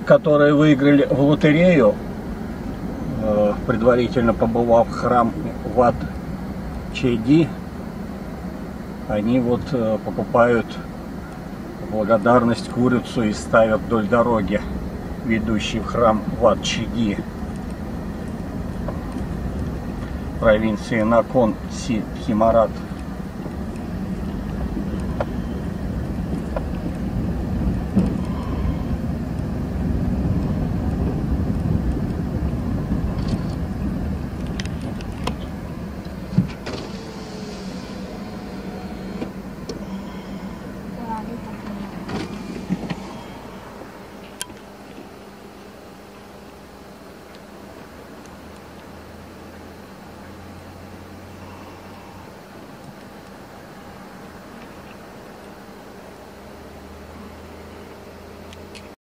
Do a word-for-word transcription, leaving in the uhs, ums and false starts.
которые выиграли в лотерею, предварительно побывав в храме Wat Chedi, они вот покупают в благодарность курицу и ставят вдоль дороги, ведущей в храм Wat Chedi, провинции Након Си Тхимарат.